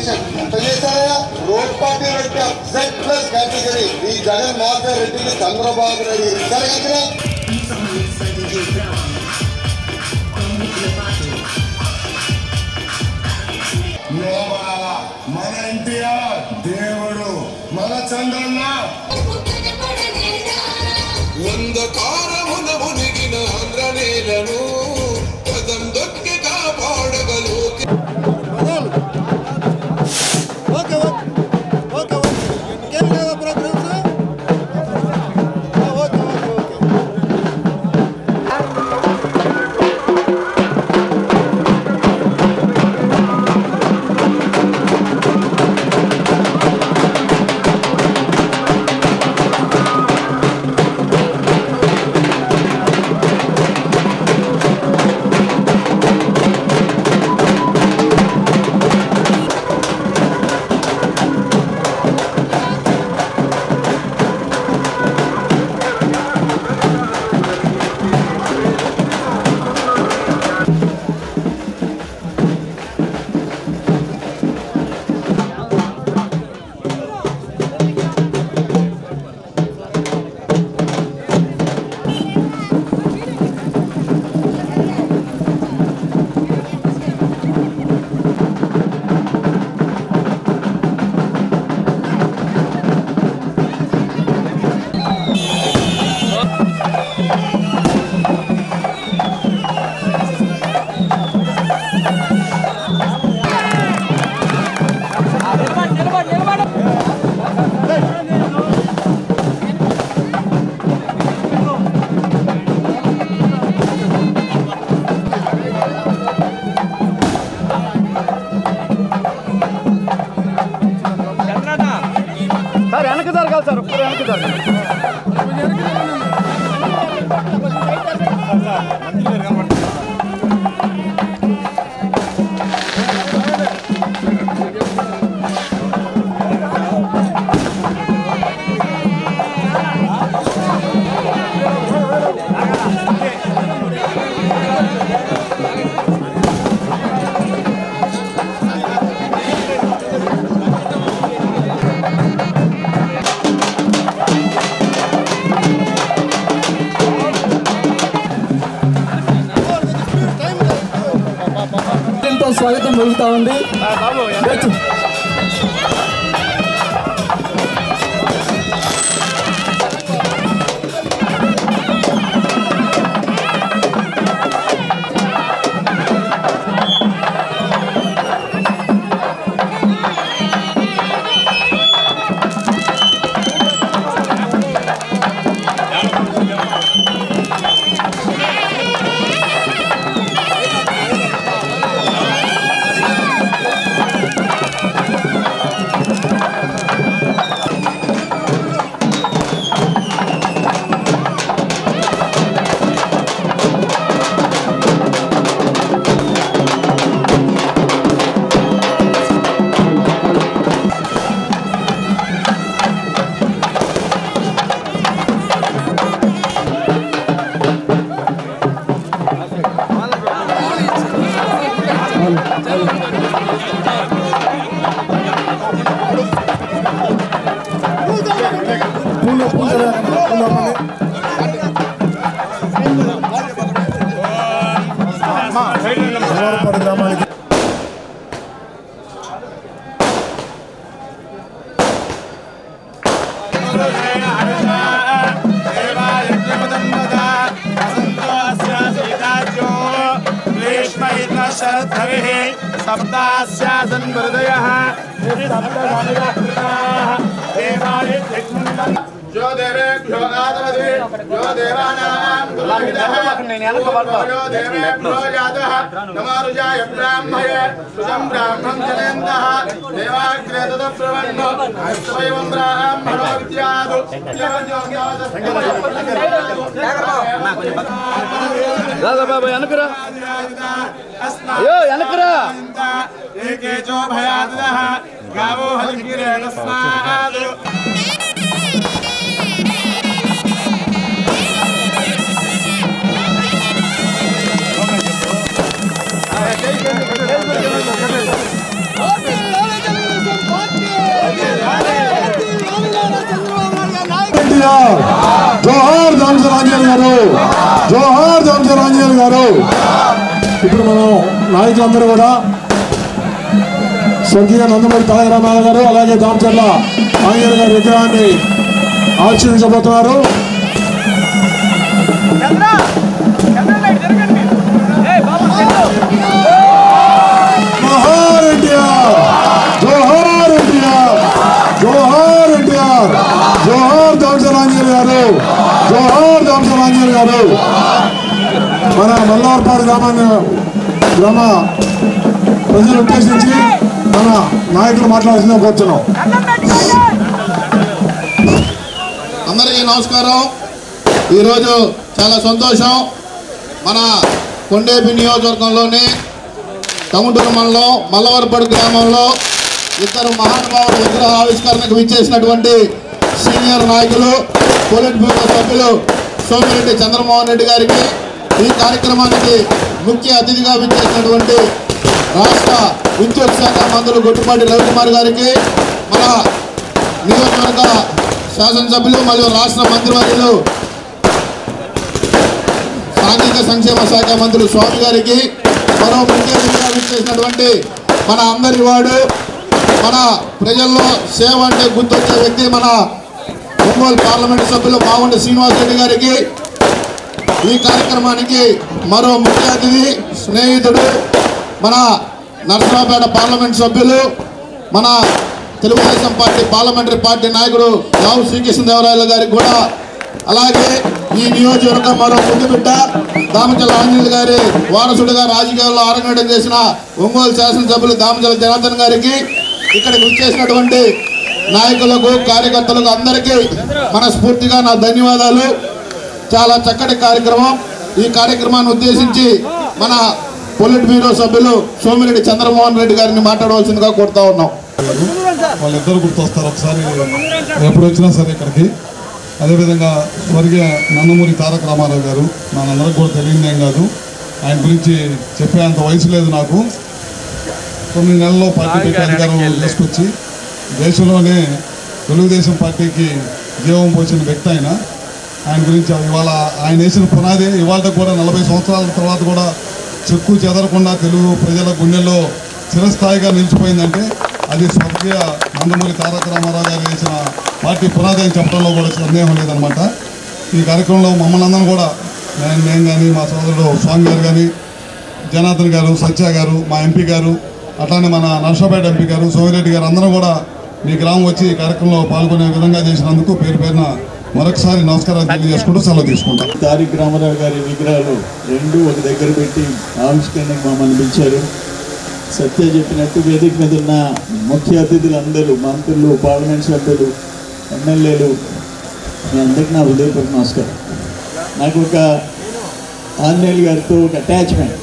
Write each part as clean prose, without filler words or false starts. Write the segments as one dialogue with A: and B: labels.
A: Election ఎంత చేశారయ్యా? Road party పెట్టా Z+ కేటగిరీ ఈ జగన్ మోహన్ రెడ్డిని చంద్రబాబు నాయుడు ఇచ్చారు కదా. మన ఎన్టీఆర్ దేవుడు, మన చంద్రన్న
B: వందకారమున మునిగిన ఆంధ్రనేలను పదం దొక్కి కాపాడగలు.
C: సార్ వెనక్కి జరగాలి సార్, ఒక్కరు వెనక్కి జరగాలి. స్వాగతం పలుకుతా ఉంది. గ్రామానికి
D: सप्तास्यासन् हृदयः जो देवेभ्यो आदवति जो देवानां दुर्लभितः जो देवेभ्यो जातः नमोरुजाय ब्राह्मये सुजं ब्राह्मं जनेन्दः देवाग्रे तदप्रवन्नो स्वयं ब्राह्मणो विद्यादु
C: రాదా బాబా వెనకరా, అయ్యో వెనకరా.
D: एके जो भयादः गावो हरिगिरे तस्मात्
C: ఓకే
E: ఎన్టీఆర్, జోహార్ దామచల ఆంజనేయులు గారు, జోహార్ దామచల ఆంజనేయులు గారు. ఇప్పుడు మనం నాయకులందరూ కూడా స్వర్గీయ నందమూరి తారక రామారావు గారు అలాగే దామచర్ల ఆంజనేయులు గారి విగ్రహాన్ని ఆవిష్కరించబోతున్నారు. జోహార్ ఎన్టీఆర్, జోహార్ ఎన్టీఆర్, జోహార్ ఎన్టీఆర్, జోహార్ దామచల ఆంజనేయులు గారు, జోహార్ దామచల ఆంజనేయులు గారు. మన మల్లార్పాడు గ్రామ ప్రజలు ఉద్దేశించి మన నాయకులు మాట్లాడాల్సిందిగా కోరుతున్నాం.
F: అందరికీ నమస్కారం. ఈరోజు చాలా సంతోషం. మన కొండేపి నియోజకవర్గంలోని టంగుటూరు మండలం మల్లవరపాడు గ్రామంలో ఇద్దరు మహానుభావుల విగ్రహ ఆవిష్కరణకు విచ్చేసినటువంటి సీనియర్ నాయకులు పొలిట్ బ్యూరో సభ్యులు సోమిరెడ్డి చంద్రమోహన్ రెడ్డి గారికి, ఈ కార్యక్రమానికి ముఖ్య అతిథిగా విచ్చేసినటువంటి రాష్ట్ర విద్యుత్ శాఖ మంత్రులు గొట్టుపాటి రవికుమార్ గారికి, మన నియోజకవర్గ శాసనసభ్యులు మరియు రాష్ట్ర మంత్రివర్యులు సాంఘిక సంక్షేమ శాఖ మంత్రులు స్వామి గారికి, మరో ముఖ్య అతిథిగా విచ్చేసినటువంటి మన అందరి వాడు, మన ప్రజల్లో సేవ అంటే గుర్తొచ్చే వ్యక్తి మన ఒంగోలు పార్లమెంటు సభ్యులు మాగుంట శ్రీనివాసరెడ్డి గారికి, ఈ కార్యక్రమానికి మరో ముఖ్య అతిథి స్నేహితుడు మన నరసరావుపేట పార్లమెంట్ సభ్యులు, మన తెలుగుదేశం పార్టీ పార్లమెంటరీ పార్టీ నాయకుడు రావు శ్రీకృష్ణదేవరాయలు గారికి కూడా, అలాగే ఈ నియోజకవర్గం మరో ముందు బిడ్డ దామచల ఆంజనేయులు గారి వారసుడిగా రాజకీయాల్లో అరంగేటం చేసిన ఒంగోలు శాసనసభ్యులు దామచల జనార్దన్ గారికి, ఇక్కడికి వచ్చేసినటువంటి నాయకులకు కార్యకర్తలకు అందరికీ మనస్ఫూర్తిగా నా ధన్యవాదాలు. చాలా చక్కటి కార్యక్రమం. ఈ కార్యక్రమాన్ని ఉద్దేశించి మన పొలిట్ బ్యూరో సభ్యులు సోమిరెడ్డి చంద్రమోహన్ రెడ్డి గారిని మాట్లాడవలసిందిగా కోరుతా ఉన్నాం.
E: వాళ్ళిద్దరు గుర్తొస్తారు ఒకసారి ఎప్పుడు వచ్చినా సరే ఇక్కడికి. అదేవిధంగా స్వర్గీయ నందమూరి తారక రామారావు గారు, మనందరికి కూడా తెలియదేం కాదు. ఆయన గురించి చెప్పేంత వయసు లేదు నాకు. 9 నెలల్లో పార్టీ పెట్టి అధికారం తీసుకొచ్చి దేశంలోనే తెలుగుదేశం పార్టీకి జీవం పోసిన వ్యక్తి ఆయన. ఆయన గురించి ఇవాళ ఆయన వేసిన పునాది ఇవాళ కూడా 40 సంవత్సరాల తర్వాత కూడా చెక్కు చెదరకుండా తెలుగు ప్రజల గుండెల్లో చిరస్థాయిగా నిలిచిపోయిందంటే అది స్వర్గీయ నందమూరి తారక రామారావు గారు వేసిన పార్టీ పునాది అని చెప్పడంలో కూడా సందేహం లేదనమాట. ఈ కార్యక్రమంలో మమ్మల్ని అందరం కూడా నేను కానీ మా సోదరుడు స్వామి గారు కానీ, జనార్దన్ గారు, సత్య గారు, మా ఎంపీ గారు, అట్లానే మన నర్సాపేట ఎంపీ గారు సోమిరెడ్డి గారు అందరూ కూడా మీ గ్రామం వచ్చి ఈ కార్యక్రమంలో పాల్గొనే విధంగా చేసినందుకు పేరు పేరున మరొకసారి నమస్కారాలు తెలియజేసుకుంటూ సెలవు తీసుకుంటాం.
G: తారక రామారావు గారి విగ్రహాలు రెండు ఒక దగ్గర పెట్టి ఆవిష్కరణకు మమ్మల్ని పిలిచారు. సత్య చెప్పినట్టు వేదిక మీద ఉన్న ముఖ్య అతిథులు అందరూ, మంత్రులు, పార్లమెంట్ సభ్యులు, ఎమ్మెల్యేలు, మీ అందరికీ నా హృదయపూర్వక నమస్కారం. నాకు ఒక ఆంజనేయులు గారితో ఒక అటాచ్మెంట్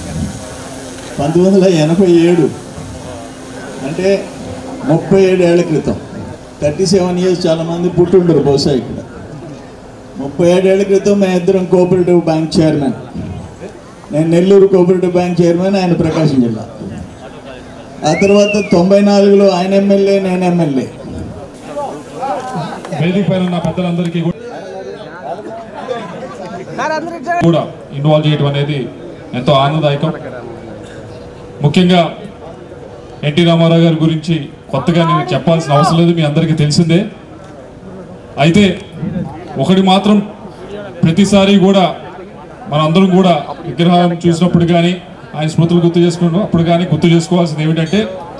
G: 1987 అంటే 37 ఏళ్ల క్రితం. 37 ఇయర్స్ చాలామంది పుట్టుండరు బహుశా ఇక్కడ. 37 ఏళ్ల క్రితం మేము ఇద్దరం కోఆపరేటివ్ బ్యాంక్ చైర్మన్. నేను నెల్లూరు కోఆపరేటివ్ బ్యాంక్ చైర్మన్, ఆయన ప్రకాశం జిల్లా. ఆ తర్వాత 94లో ఆయన ఎమ్మెల్యే, నేను ఎమ్మెల్యే.
H: వేదిక పైన ఉన్న పెద్దలందరికీ కూడా ఇన్వాల్వ్ చేయడం అనేది ఎంతో ఆనందదాయకం. ముఖ్యంగా ఎన్టీ రామారావు గారి గురించి కొత్తగా నేను చెప్పాల్సిన అవసరం లేదు, మీ అందరికీ తెలిసిందే. అయితే ఒకటి మాత్రం ప్రతిసారి కూడా మనందరం కూడా విగ్రహం చూసినప్పుడు కానీ ఆయన స్మృతులు గుర్తు చేసుకున్నప్పుడు కానీ గుర్తు చేసుకోవాల్సింది ఏమిటంటే,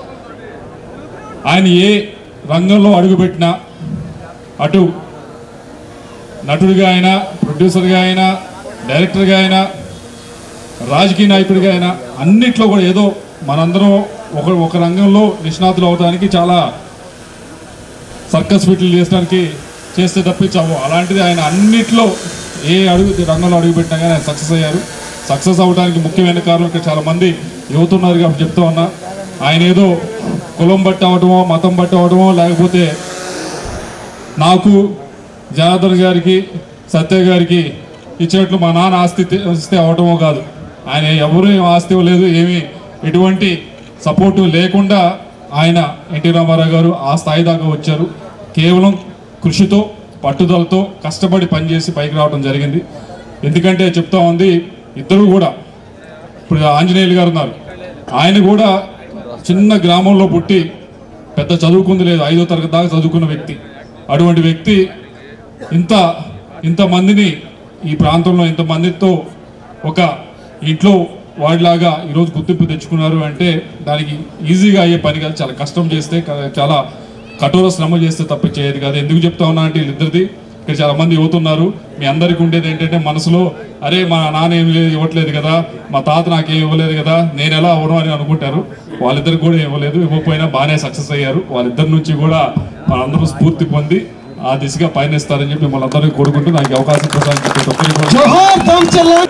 H: ఆయన ఏ రంగంలో అడుగుపెట్టినా, అటు నటుడిగా అయినా, ప్రొడ్యూసర్గా అయినా, డైరెక్టర్గా అయినా, రాజకీయ నాయకుడిగా అయినా, అన్నిట్లో కూడా ఏదో మనందరం ఒక రంగంలో నిష్ణాతులు అవడానికి చాలా సర్కస్ ఫిట్లు చేస్తే తప్పించాము. అలాంటిది ఆయన అన్నిట్లో ఏ రంగంలో అడుగుపెట్టినా కానీ ఆయన సక్సెస్ అయ్యారు. సక్సెస్ అవ్వడానికి ముఖ్యమైన కారణం ఇక్కడ చాలామంది యువతున్నారు కాబట్టి చెప్తూ ఉన్నా. ఆయన ఏదో కులం బట్టి అవటమో, మతం బట్టి అవటమో, లేకపోతే నాకు జనార్దన్ గారికి, సత్య గారికి ఇచ్చినట్లు మా నాన్న ఆస్తి ఇస్తే అవటమో కాదు. ఆయన ఎవరు ఆస్తి ఇవ్వలేదు, ఏమీ ఎటువంటి సపోర్టు లేకుండా ఆయన ఎన్టీ రామారావు గారు ఆ స్థాయి దాకా వచ్చారు. కేవలం కృషితో, పట్టుదలతో కష్టపడి పనిచేసి పైకి రావడం జరిగింది. ఎందుకంటే చెప్తా ఉంది ఇద్దరు కూడా, ఇప్పుడు ఆంజనేయులు గారు ఉన్నారు, ఆయన కూడా చిన్న గ్రామంలో పుట్టి పెద్ద చదువుకుంది లేదు, 5వ తరగతి దాకా చదువుకున్న వ్యక్తి. అటువంటి వ్యక్తి ఇంతమందిని ఈ ప్రాంతంలో ఇంతమందితో ఒక ఇంట్లో వాడిలాగా ఈరోజు గుర్తింపు తెచ్చుకున్నారు అంటే దానికి ఈజీగా అయ్యే పని కాదు. చాలా కష్టం చేస్తే, చాలా కఠోర శ్రమ చేస్తే తప్ప చేయదు కాదు. ఎందుకు చెప్తా ఉన్నా అంటే వీళ్ళిద్దరిది ఇక్కడ చాలా మంది యువతున్నారు. మీ అందరికీ ఉండేది ఏంటంటే మనసులో, అరే మా నాన్న ఏమి ఇవ్వట్లేదు కదా, మా తాత నాకేం ఇవ్వలేదు కదా, నేను ఎలా అవ్వను అని అనుకుంటారు. వాళ్ళిద్దరికి కూడా ఇవ్వలేదు, ఇవ్వకపోయినా బాగానే సక్సెస్ అయ్యారు. వాళ్ళిద్దరి నుంచి కూడా మనందరూ స్ఫూర్తి పొంది ఆ దిశగా పయనిస్తారని చెప్పి మిమ్మల్ని అందరికీ కోరుకుంటూ నాకు అవకాశం ప్రసాదించారు.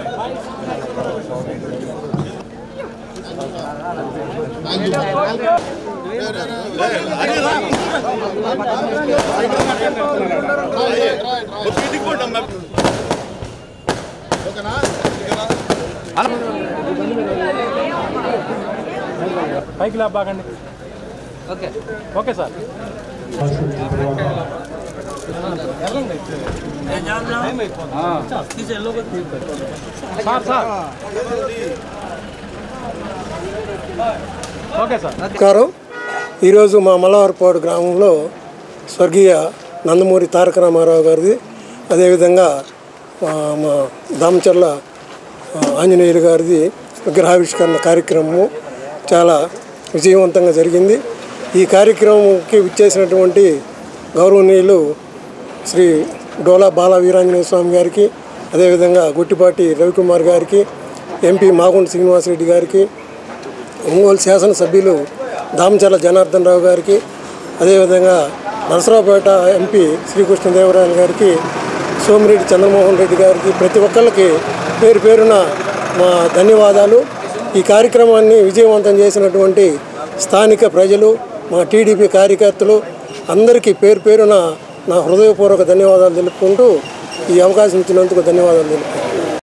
C: పైకి లేబాకండి. Okay okay sir.
I: నమస్కారం. ఈరోజు మా మల్లవారిపాడు గ్రామంలో స్వర్గీయ నందమూరి తారక రామారావు గారిది, అదేవిధంగా మా దామచర్ల ఆంజనేయులు గారిది విగ్రహావిష్కరణ కార్యక్రమము చాలా విజయవంతంగా జరిగింది. ఈ కార్యక్రమంకి విచ్చేసినటువంటి గౌరవనీయులు శ్రీ డోలా బాల వీరాంజనేయ స్వామి గారికి, అదేవిధంగా గుట్టిపాటి రవికుమార్ గారికి, ఎంపీ మాగుంట శ్రీనివాసరెడ్డి గారికి, ఒంగోలు శాసనసభ్యులు దామచర్ల జనార్దన్ రావు గారికి, అదేవిధంగా నరసరావుపేట ఎంపీ శ్రీకృష్ణదేవరాయలు గారికి, సోమిరెడ్డి చంద్రమోహన్ రెడ్డి గారికి, ప్రతి ఒక్కరికి పేరు పేరున మా ధన్యవాదాలు. ఈ కార్యక్రమాన్ని విజయవంతం చేసినటువంటి స్థానిక ప్రజలు, మా టీడీపీ కార్యకర్తలు అందరికీ పేరు పేరున నా హృదయపూర్వక ధన్యవాదాలు తెలుపుకుంటూ ఈ అవకాశం ఇచ్చినందుకు ధన్యవాదాలు తెలుపుకుంటున్నాను.